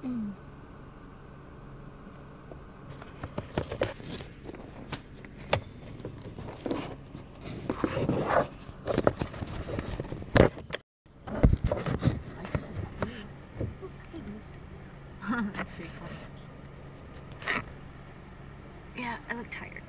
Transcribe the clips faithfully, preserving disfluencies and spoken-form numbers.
Mm. That's pretty cool. Yeah, I look tired.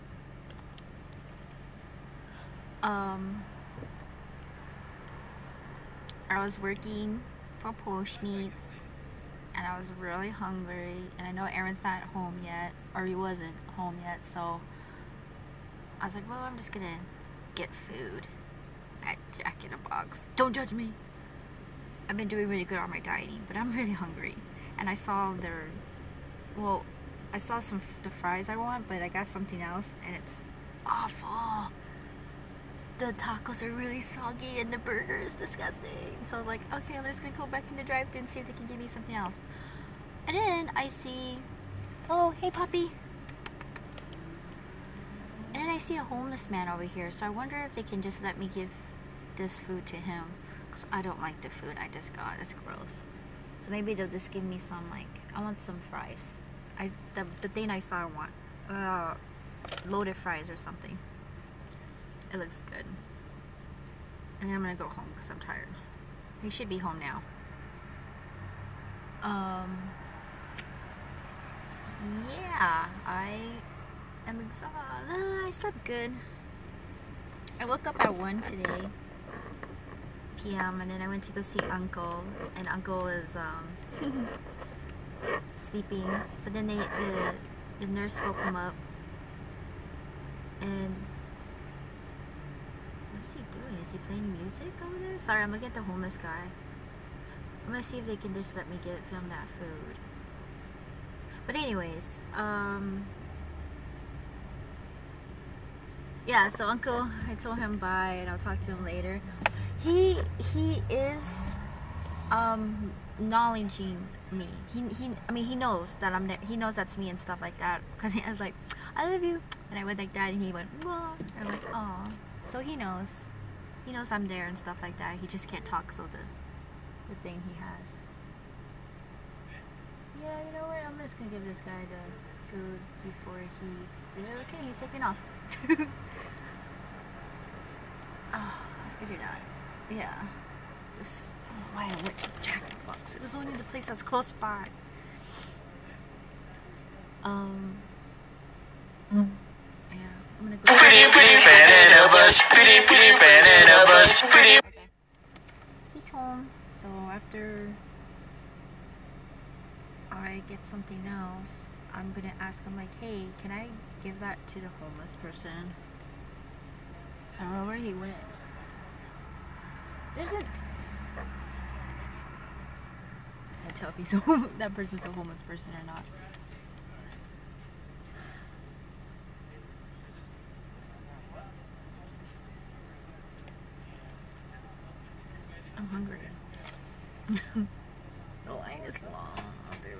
Um, I was working for Postmates, and I was really hungry, and I know Aaron's not home yet, or he wasn't home yet, so I was like, well, I'm just gonna get food at Jack in the Box. Don't judge me. I've been doing really good on my dieting, but I'm really hungry. And I saw their, well, I saw some the fries I want, but I got something else, and it's awful. The tacos are really soggy, and the burger is disgusting. So I was like, okay, I'm just gonna go back in the drive-thru and see if they can give me something else. And then I see, oh, hey puppy. And then I see a homeless man over here, so I wonder if they can just let me give this food to him, because I don't like the food I just got. It's gross. So maybe they'll just give me some, like, I want some fries. I the, the thing I saw I want, uh, loaded fries or something. It looks good. And then I'm gonna go home because I'm tired. We should be home now. Um, yeah, I am exhausted. Uh, I slept good. I woke up at one today p m and then I went to go see Uncle, and Uncle was um, sleeping. But then they the the nurse woke him up, and what is he doing? Is he playing music over there? Sorry, I'm looking at the homeless guy. I'm gonna see if they can just let me get film that food. But anyways, um, yeah. So Uncle, I told him bye, and I'll talk to him later. He he is um acknowledging me. He he. I mean, he knows that I'm there. He knows that's me and stuff like that. Cause he was like, "I love you," and I went like that, and he went, "Whoa," and I'm like, "Aw." So he knows. He knows I'm there and stuff like that. He just can't talk, so the the thing he has. Yeah, you know what? I'm just gonna give this guy the food before he did. Okay, he's taking off. Oh, I do not. Yeah. This. Oh, why I went to Jack in the Box? It was only the place that's close by. Um. Yeah, I'm gonna go. Pretty, pretty banana bus. Pretty, pretty banana bus. Pretty. Okay. He's home. So after I get something else, I'm gonna ask him like, hey, can I give that to the homeless person? I don't know where he went. There's a... I can't tell if he's a hom that person's a homeless person or not. I'm hungry. The line is long, dude.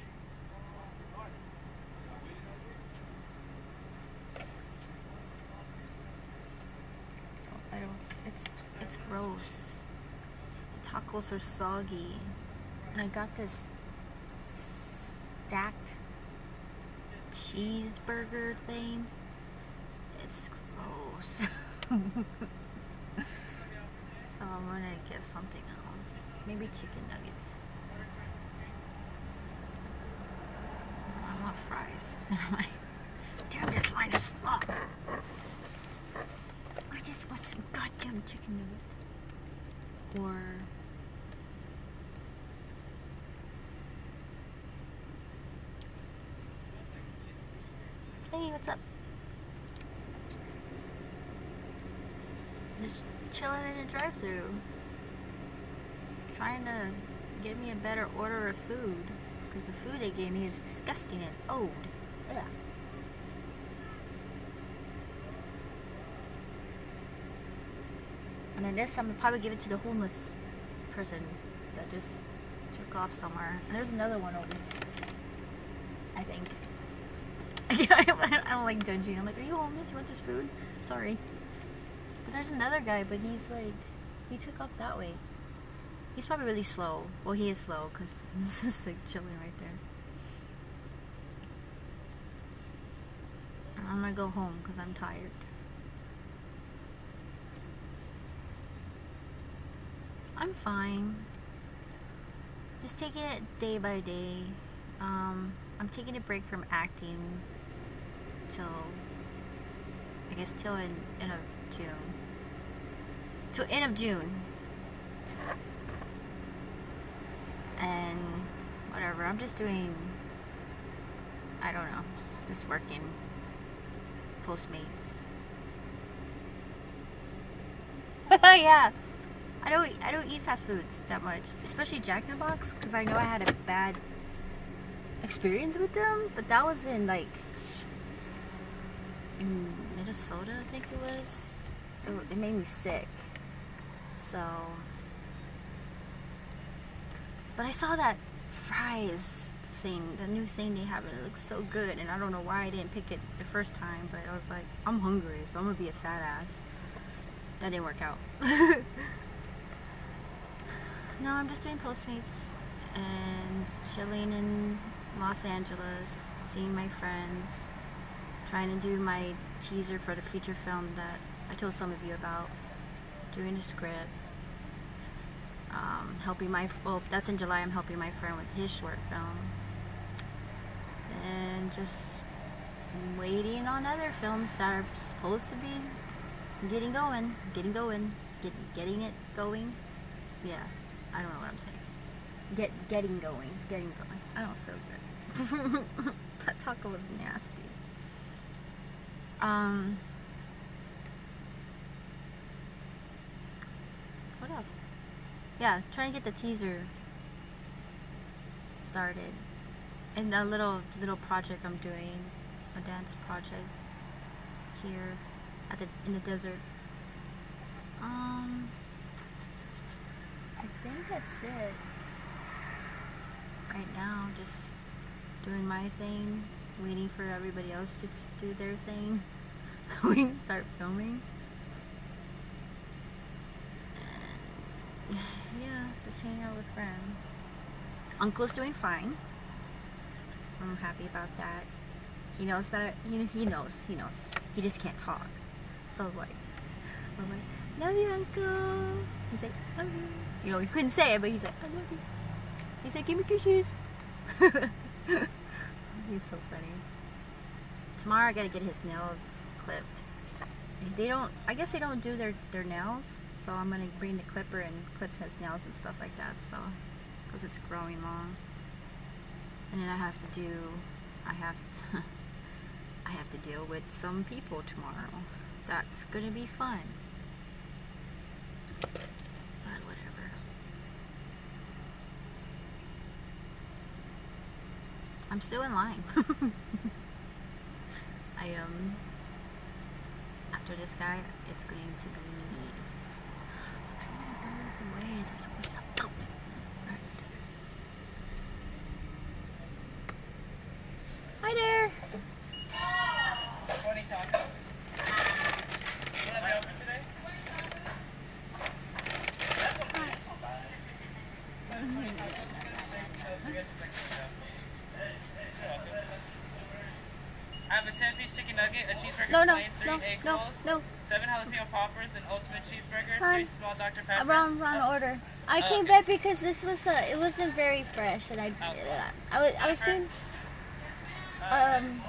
So I don't. It's it's gross. The tacos are soggy, and I got this stacked cheeseburger thing. It's gross. So I'm gonna get something else. Maybe chicken nuggets. I want fries. Never mind. Damn, this line is long. I just want some goddamn chicken nuggets. Or... Hey, what's up? Just chilling in the drive-thru, trying to get me a better order of food, because the food they gave me is disgusting and old. Yeah. And then this, I'm gonna probably give it to the homeless person that just took off somewhere. And there's another one over there, I think. I don't like judging. I'm like, are you homeless? You want this food? Sorry. But there's another guy, but he's like, he took off that way. He's probably really slow. Well, he is slow because this is like chilling right there. I'm gonna go home because I'm tired. I'm fine. Just taking it day by day. Um, I'm taking a break from acting till, I guess, till in, end of June. Till end of June. And whatever, I'm just doing, I don't know, just working Postmates. Yeah, I don't I don't eat fast foods that much, especially Jack in the Box, because I know I had a bad experience with them. But that was in like in Minnesota, I think it was. It, it made me sick. So, but I saw that fries thing, the new thing they have, and it looks so good, and I don't know why I didn't pick it the first time, but I was like, I'm hungry, so I'm gonna be a fat ass. That didn't work out. No, I'm just doing Postmates and chilling in Los Angeles, seeing my friends, trying to do my teaser for the feature film that I told some of you about, doing the script, um, helping my, well, that's in July, I'm helping my friend with his short film, and just waiting on other films that are supposed to be getting going, getting going, get, getting it going, yeah, I don't know what I'm saying, get, getting going, getting going, I don't feel good, that taco was nasty. Um, what else? Yeah, trying to get the teaser started, and a little little project I'm doing, a dance project here at the in the desert. Um, I think that's it. Right now, just doing my thing, waiting for everybody else to do their thing. We can start filming. And yeah, just hanging out with friends. Uncle's doing fine. I'm happy about that. He knows that I, you know, he knows, he knows. He just can't talk. So I was like, I was like, love you, Uncle. He's like, love you. You know, he couldn't say it, but he's like, I love you. He's like, give me kisses. He's so funny. Tomorrow I gotta get his nails clipped. They don't, I guess they don't do their, their nails, so I'm gonna bring the clipper and clip his nails and stuff like that, so, because it's growing long. And then I have to do, I have, I have to deal with some people tomorrow. That's gonna be fun. But whatever. I'm still in line. I um after this guy, it's going to be me. I don't know, there's some ways. It's always the phone. Right. Hi there. twenty tacos. Will that be open today? I have a ten-piece chicken nugget, a cheeseburger No, no, plain, three no, egg no, rolls, no. seven jalapeno poppers, an ultimate cheeseburger, Hon, three small Doctor Peppers. Wrong, wrong order. I Oh, came okay. back because this was uh, it wasn't very fresh, and I, Oh. I was, I was seeing, um.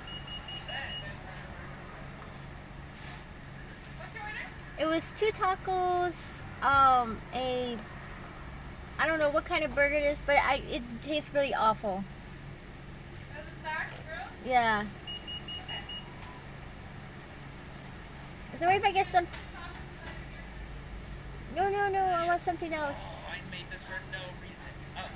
It was two tacos, um, a, I don't know what kind of burger it is, but I it tastes really awful. Yeah. Is it right if I get some? No, no, no, I want something else. Oh, I made this for no reason. Oh.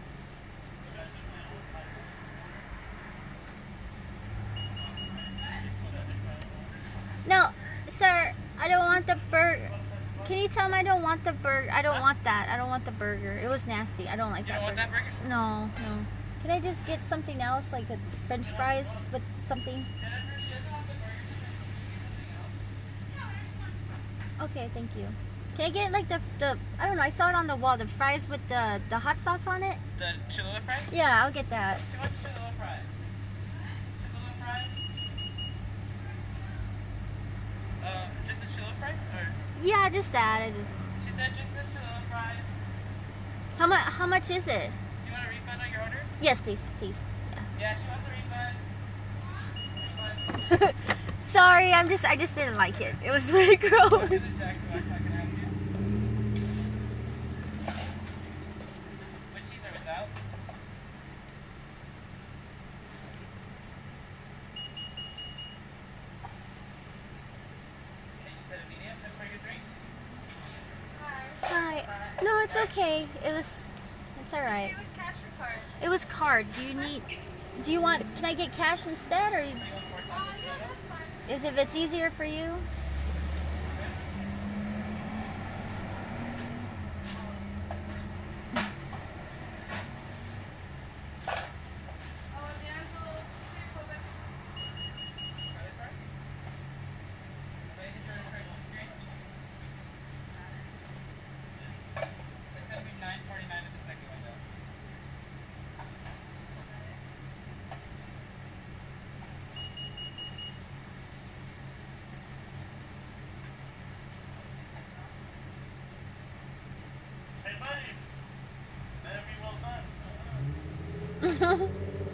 No, sir, I don't want the burger. Can you tell him I don't want the burger? I don't Huh? want that. I don't want the burger. It was nasty. I don't like You that don't want burger. that burger? No, no. Can I just get something else, like a French fries with something? Okay, thank you. Can I get like the the I don't know, I saw it on the wall, the fries with the the hot sauce on it? The Cholula fries? Yeah, I'll get that. She wants Cholula fries. Cholula fries? Uh, just the Cholula fries? Or? Yeah, just that. I just She said just the Cholula fries. How much how much is it? Do you want a refund on your order? Yes, please, please. Yeah, she wants a refund. Refund. Sorry, I'm just I just didn't like it. It was really gross. Look at the Jack Box, I can help you. With cheese or without? Okay, you said a medium. And for your drink? Hi. No, it's okay. It was it's all right. It was cash or card? It was card. Do you need do you want can I get cash instead or you, Or you want four Oh, times yeah, the total? that's fine. is if it's easier for you? Oh, and there's a little table that's Credit card? Okay, did you return home screen? It's gonna be nine forty-nine at the second window. Hey buddy, better be well done.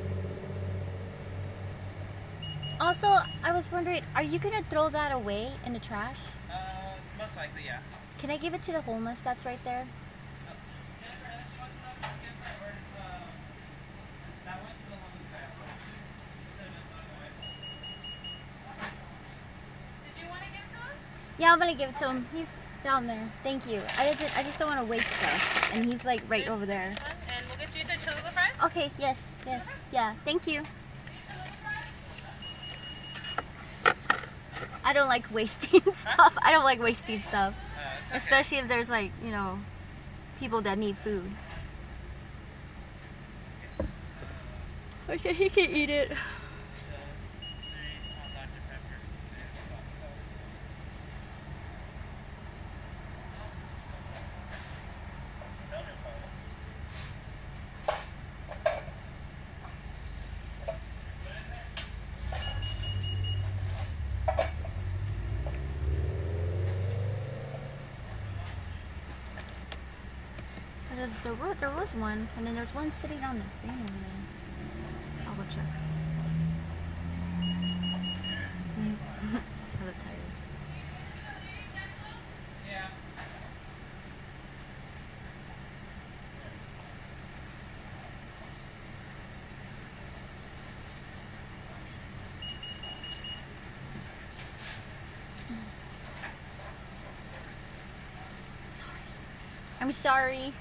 Also, I was wondering, are you gonna throw that away in the trash? Uh, most likely, yeah. Can I give it to the homeless that's right there? Oh, Jennifer, unless she wants to know if she can give her or, uh, that one's the one that's there. Instead of just throwing it away. Did you want to give to him? Yeah, I'm gonna give it to him. He's down there. Thank you. I just I just don't want to waste stuff, and he's like right over there. This one, and we'll get you some Cholula fries. Okay. Yes. Yes. Yeah. Thank you. I don't like wasting stuff. I don't like wasting stuff, Uh, it's okay. especially if there's like you know people that need food. Okay, he can eat it. Just three small Doctor Peppers and Scott Cokes. Tell me about it. There's, there, were, there was one, and then there's one sitting on the thing over there. I'll go check. I look tired. Yeah. Sorry. I'm sorry.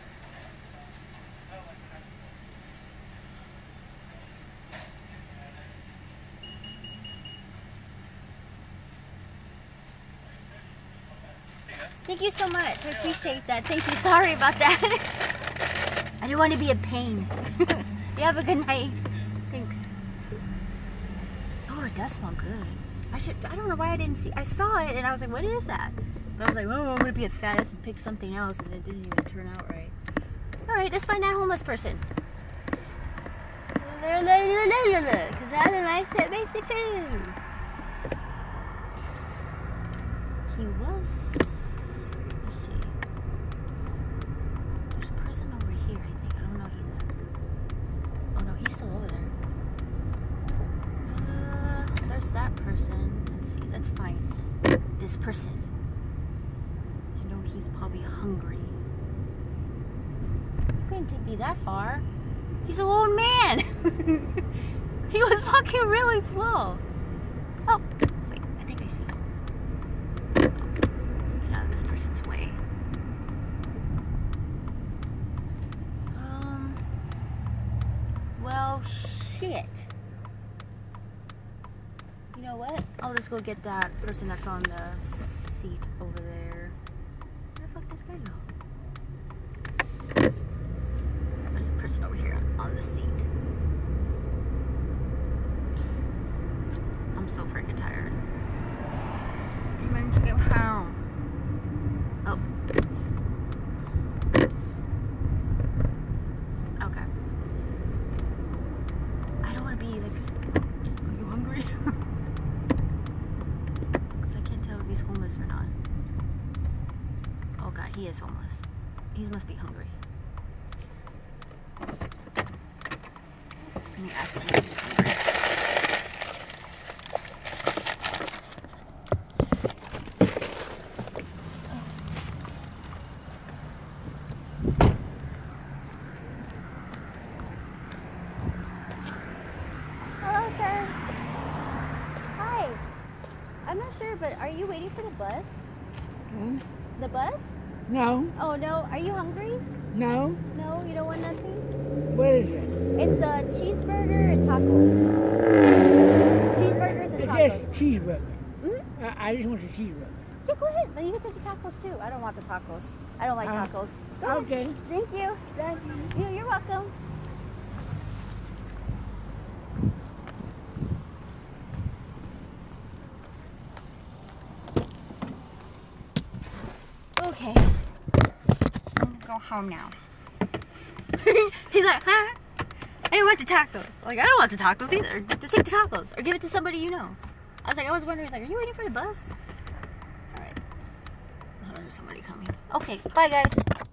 Thank you so much. I appreciate that. Thank you. Sorry about that. I didn't want to be a pain. You have a good night. Thanks. Oh, it does smell good. I should. I don't know why I didn't see. I saw it and I was like, "What is that?" But I was like, "Oh, I'm gonna be a fat ass and pick something else," and it didn't even turn out right. All right, let's find that homeless person. Because I don't like that basic food. He was. Let's see. There's a person over here, I think. I don't know. He left. Oh no, he's still over there. Uh, there's that person. Let's see. Let's find this person. I know he's probably hungry. He couldn't be that far. He's an old man. He was walking really slow. Oh, wait. I think I see him. Get out of this person's way. Um. Well, shit. You know what? I'll just go get that person that's on the seat over there. Where the fuck does this guy go? There's a person over here on the seat. I'm so freaking tired. I'm ready to get home. Oh, He must be hungry. Let me ask him if he's hungry. Hello, sir. Hi. I'm not sure, but are you waiting for the bus? Hmm? The bus? No, Oh, no. Are you hungry? no. No, you don't want nothing? What is it? It's a cheeseburger and tacos. Cheeseburgers and It's tacos. just cheeseburger. Mm-hmm. I, I just want a cheeseburger. Yeah, go ahead. But you can take the tacos too. I don't want the tacos. I don't like Uh, tacos. Go ahead. Okay. Thank you. Thank you. You- You're welcome. Okay. I'm gonna go home now. He's like, huh? I didn't want the tacos. Like, I don't want the tacos either. Just take the tacos or give it to somebody you know. I was like, I was wondering, he's like, are you waiting for the bus? All right. Hold on, there's somebody coming. Okay, bye guys.